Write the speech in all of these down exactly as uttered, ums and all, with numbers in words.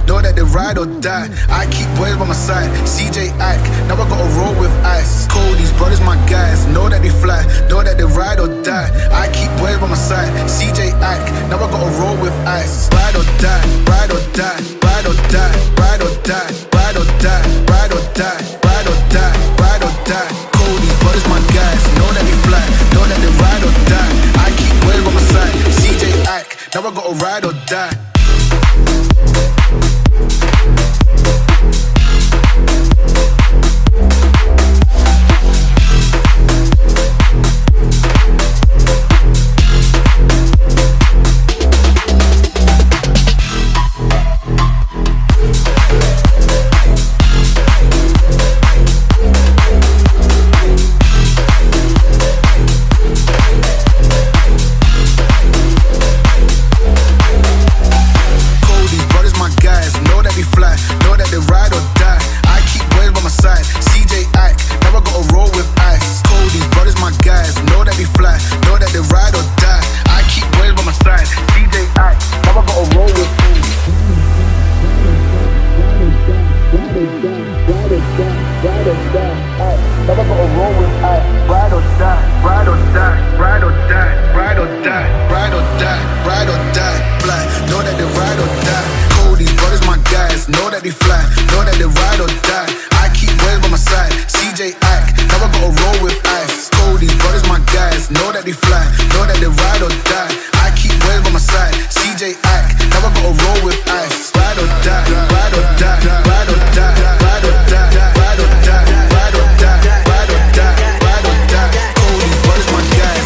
know that they ride or die. I keep boys by my side, C J Ike, now I gotta roll with ice. Cody's brothers, my guys, know that they fly, know that they ride or die. I keep boys by my side, C J Ike, now I gotta roll with ice. Ride or die, ride or die, ride or die, ride or die, ride or die, ride or die, ride or die, ride or die. Cody's brothers, my guys, know that they fly, know that they ride or die. I keep boys by my side, C J Ike, now I gotta ride or die.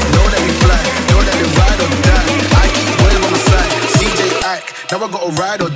Now I gotta ride or